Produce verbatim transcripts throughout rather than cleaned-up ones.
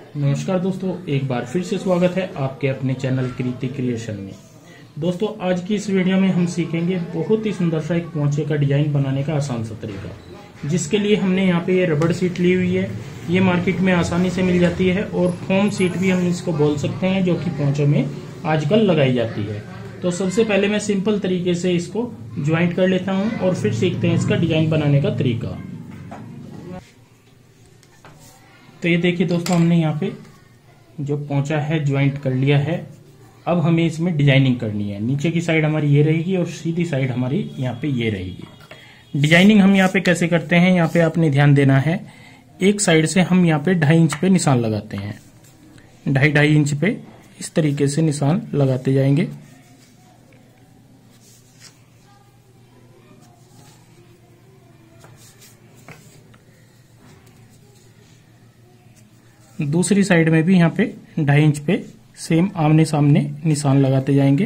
नमस्कार दोस्तों, एक बार फिर से स्वागत है आपके अपने चैनल कृति क्रिएशन में। दोस्तों, आज की इस वीडियो में हम सीखेंगे बहुत ही सुंदर सा एक पोंचे का डिजाइन बनाने का आसान सा तरीका, जिसके लिए हमने यहाँ पे ये रबड़ सीट ली हुई है। ये मार्केट में आसानी से मिल जाती है और फोम सीट भी हम इसको बोल सकते हैं, जो कि पोंचों में आजकल लगाई जाती है। तो सबसे पहले मैं सिंपल तरीके से इसको ज्वाइंट कर लेता हूँ और फिर सीखते हैं इसका डिजाइन बनाने का तरीका। तो ये देखिए दोस्तों, हमने यहाँ पे जो पोंचा है ज्वाइंट कर लिया है। अब हमें इसमें डिजाइनिंग करनी है। नीचे की साइड हमारी ये रहेगी और सीधी साइड हमारी यहाँ पे ये रहेगी। डिजाइनिंग हम यहाँ पे कैसे करते हैं, यहाँ पे आपने ध्यान देना है। एक साइड से हम यहाँ पे ढाई इंच पे निशान लगाते हैं। ढाई ढाई इंच पे इस तरीके से निशान लगाते जाएंगे। दूसरी साइड में भी यहाँ पे ढाई इंच पे सेम आमने सामने निशान लगाते जाएंगे।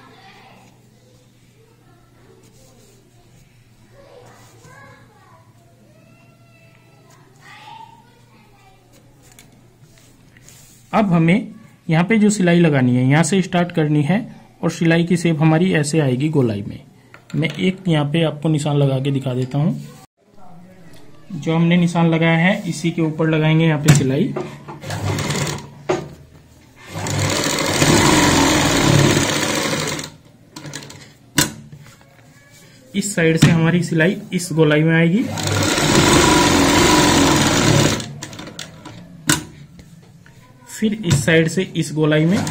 अब हमें यहाँ पे जो सिलाई लगानी है, यहाँ से स्टार्ट करनी है और सिलाई की शेप हमारी ऐसे आएगी गोलाई में। मैं एक यहाँ पे आपको निशान लगा के दिखा देता हूँ। जो हमने निशान लगाया है इसी के ऊपर लगाएंगे यहाँ पे सिलाई। इस साइड से हमारी सिलाई इस गोलाई में आएगी। फिर इस साइड से इस गोलाई में,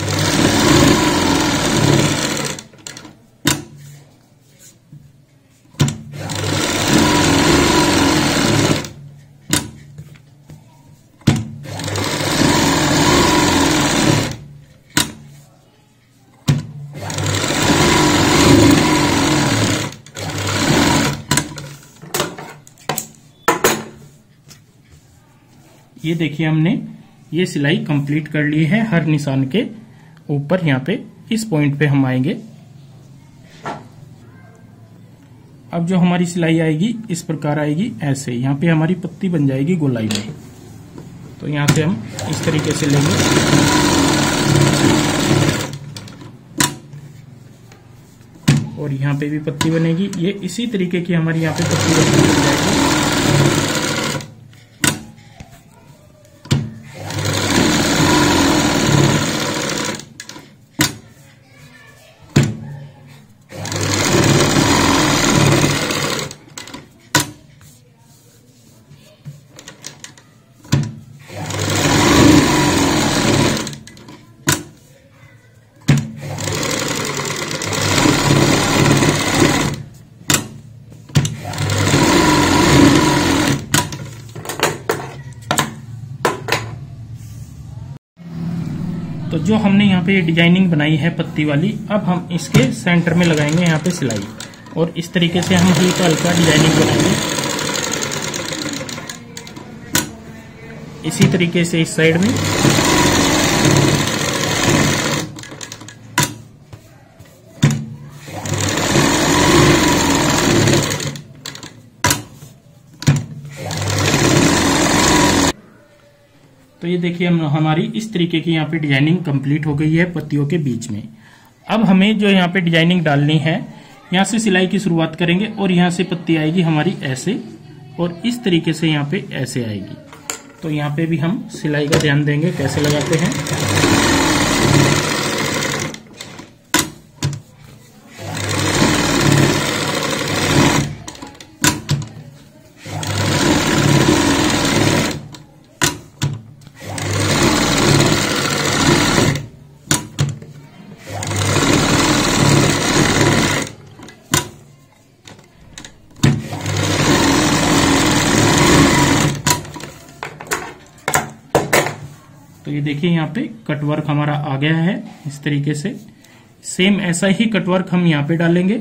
ये देखिए हमने ये सिलाई कंप्लीट कर ली है। हर निशान के ऊपर यहाँ पे इस पॉइंट पे हम आएंगे। अब जो हमारी सिलाई आएगी इस प्रकार आएगी, ऐसे यहाँ पे हमारी पत्ती बन जाएगी गोलाई में। तो यहाँ से हम इस तरीके से लेंगे और यहाँ पे भी पत्ती बनेगी। ये इसी तरीके की हमारी यहाँ पे पत्ती बन जाएगी। तो जो हमने यहाँ पे डिजाइनिंग बनाई है पत्ती वाली, अब हम इसके सेंटर में लगाएंगे यहाँ पे सिलाई और इस तरीके से हम हल्का हल्का डिजाइनिंग बनाएंगे। इसी तरीके से इस साइड में, तो ये देखिए हम हमारी इस तरीके की यहाँ पे डिजाइनिंग कंप्लीट हो गई है पत्तियों के बीच में। अब हमें जो यहाँ पे डिजाइनिंग डालनी है, यहाँ से सिलाई की शुरुआत करेंगे और यहाँ से पत्ती आएगी हमारी ऐसे और इस तरीके से यहाँ पे ऐसे आएगी। तो यहाँ पे भी हम सिलाई का ध्यान देंगे कैसे लगाते हैं। तो ये देखिए यहाँ पे कटवर्क हमारा आ गया है इस तरीके से। सेम ऐसा ही कटवर्क हम यहाँ पे डालेंगे।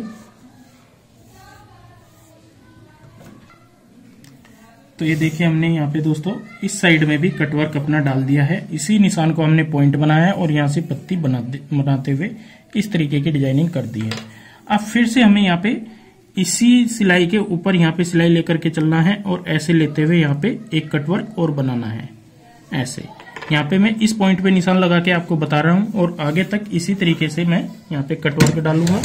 तो ये देखिए हमने यहाँ पे दोस्तों इस साइड में भी कटवर्क अपना डाल दिया है। इसी निशान को हमने पॉइंट बनाया है और यहाँ से पत्ती बना बनाते हुए इस तरीके की डिजाइनिंग कर दी है। अब फिर से हमें यहाँ पे इसी सिलाई के ऊपर यहाँ पे सिलाई लेकर के चलना है और ऐसे लेते हुए यहाँ पे एक कटवर्क और बनाना है ऐसे। यहाँ पे मैं इस पॉइंट पे निशान लगा के आपको बता रहा हूँ और आगे तक इसी तरीके से मैं यहाँ पे कटवर्क डालूंगा।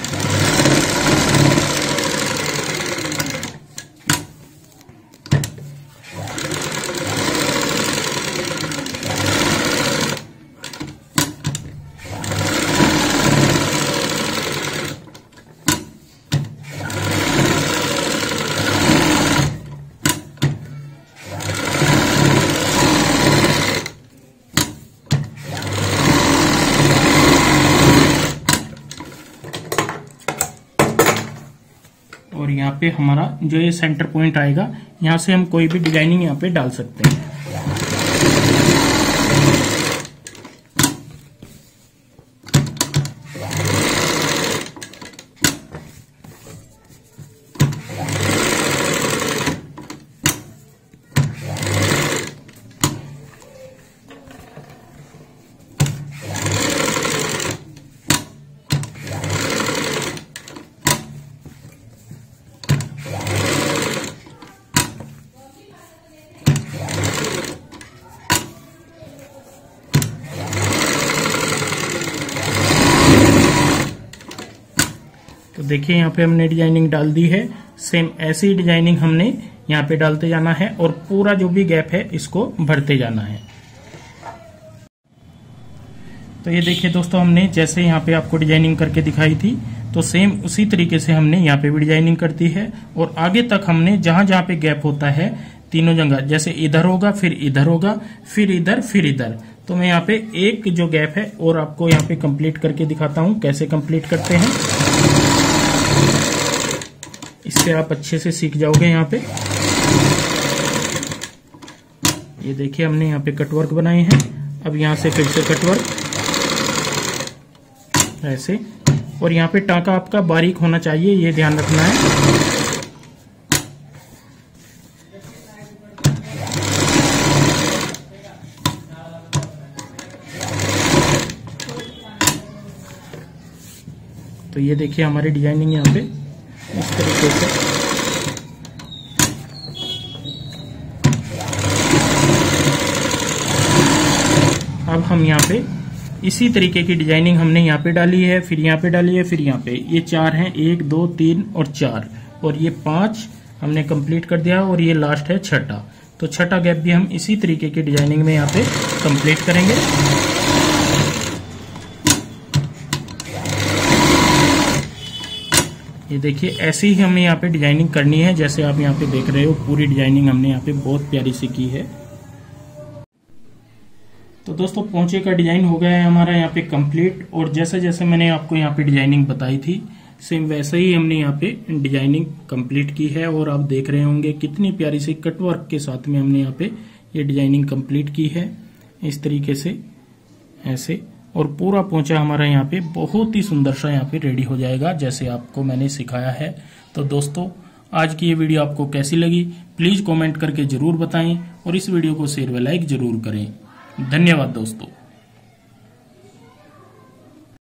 और यहाँ पे हमारा जो ये सेंटर पॉइंट आएगा, यहाँ से हम कोई भी डिजाइनिंग यहाँ पे डाल सकते हैं। तो देखिए यहाँ पे हमने डिजाइनिंग डाल दी है। सेम ऐसी डिजाइनिंग हमने यहाँ पे डालते जाना है और पूरा जो भी गैप है इसको भरते जाना है। तो ये देखिए दोस्तों, हमने जैसे यहाँ पे आपको डिजाइनिंग करके दिखाई थी तो सेम उसी तरीके से हमने यहाँ पे भी डिजाइनिंग कर दी है। और आगे तक हमने जहां जहां पे गैप होता है तीनों जगह, जैसे इधर होगा, फिर इधर होगा, फिर इधर, फिर इधर, तो मैं यहाँ पे एक जो गैप है और आपको यहाँ पे कंप्लीट करके दिखाता हूँ कैसे कंप्लीट करते हैं। इससे आप अच्छे से सीख जाओगे। यहाँ पे ये देखिए हमने यहाँ पे कटवर्क बनाए हैं। अब यहाँ से फिर से कटवर्क ऐसे, और यहाँ पे टाँका आपका बारीक होना चाहिए, ये ध्यान रखना है। तो ये देखिए हमारी डिजाइनिंग यहाँ पे इस तरीके से। अब हम यहाँ पे इसी तरीके की डिजाइनिंग हमने यहाँ पे डाली है, फिर यहाँ पे डाली है, फिर यहाँ पे, ये चार हैं, एक दो तीन और चार, और ये पांच हमने कंप्लीट कर दिया और ये लास्ट है छठा। तो छठा गैप भी हम इसी तरीके की डिजाइनिंग में यहाँ पे कंप्लीट करेंगे। ये देखिए ऐसे ही हमें यहाँ पे डिजाइनिंग करनी है, जैसे आप यहाँ पे देख रहे हो पूरी डिजाइनिंग हमने यहाँ पे बहुत प्यारी सी की है। तो दोस्तों पोंचे का डिजाइन हो गया है हमारा यहाँ पे कंप्लीट, और जैसे जैसे मैंने आपको यहाँ पे डिजाइनिंग बताई थी सेम वैसे ही हमने यहाँ पे डिजाइनिंग कंप्लीट की है। और आप देख रहे होंगे कितनी प्यारी सी कटवर्क के साथ में हमने यहाँ पे ये डिजाइनिंग कंप्लीट की है इस तरीके से ऐसे। और पूरा पोंचा हमारा यहाँ पे बहुत ही सुंदर सा यहाँ पे रेडी हो जाएगा जैसे आपको मैंने सिखाया है। तो दोस्तों आज की ये वीडियो आपको कैसी लगी प्लीज कमेंट करके जरूर बताएं और इस वीडियो को शेयर व लाइक जरूर करें। धन्यवाद दोस्तों।